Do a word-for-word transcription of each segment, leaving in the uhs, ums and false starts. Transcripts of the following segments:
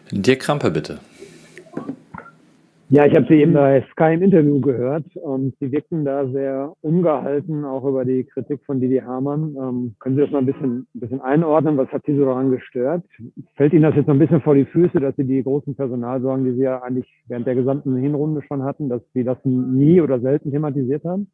Dirk Krampe, bitte. Ja, ich habe Sie eben bei Sky im Interview gehört und Sie wirkten da sehr ungehalten, auch über die Kritik von Didi Hamann. Ähm, können Sie das mal ein bisschen, ein bisschen einordnen? Was hat Sie so daran gestört? Fällt Ihnen das jetzt noch ein bisschen vor die Füße, dass Sie die großen Personalsorgen, die Sie ja eigentlich während der gesamten Hinrunde schon hatten, dass Sie das nie oder selten thematisiert haben?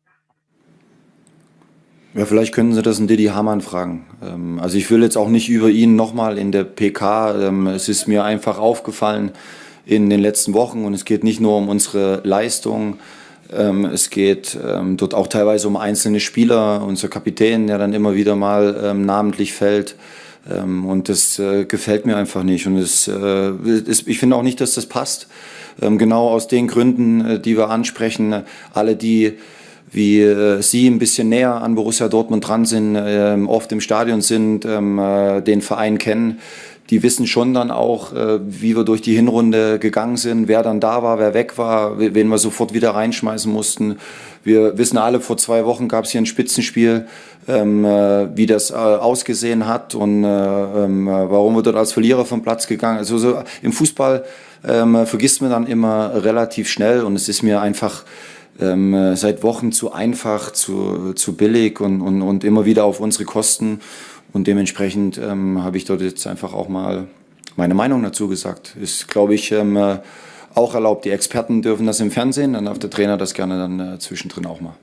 Ja, vielleicht können Sie das in Didi Hamann fragen. Ähm, also ich will jetzt auch nicht über ihn nochmal in der P K. Ähm, es ist mir einfach aufgefallen in den letzten Wochen und es geht nicht nur um unsere Leistung. Ähm, es geht ähm, dort auch teilweise um einzelne Spieler, unser Kapitän, der dann immer wieder mal ähm, namentlich fällt. Ähm, und das äh, gefällt mir einfach nicht. Und es, äh, es, ich finde auch nicht, dass das passt. Ähm, genau aus den Gründen, äh, die wir ansprechen. Alle, die wie äh, Sie ein bisschen näher an Borussia Dortmund dran sind, äh, oft im Stadion sind, ähm, äh, den Verein kennen, die wissen schon dann auch, äh, wie wir durch die Hinrunde gegangen sind, wer dann da war, wer weg war, wen wir sofort wieder reinschmeißen mussten. Wir wissen alle, vor zwei Wochen gab es hier ein Spitzenspiel, ähm, äh, wie das äh, ausgesehen hat und äh, äh, warum wir dort als Verlierer vom Platz gegangen sind. Also so, im Fußball ähm, vergisst man dann immer relativ schnell und es ist mir einfach ähm, seit Wochen zu einfach, zu, zu billig und, und, und immer wieder auf unsere Kosten. Und dementsprechend ähm, habe ich dort jetzt einfach auch mal meine Meinung dazu gesagt. Ist, glaube ich, ähm, auch erlaubt. Die Experten dürfen das im Fernsehen, dann darf der Trainer das gerne dann äh, zwischendrin auch mal.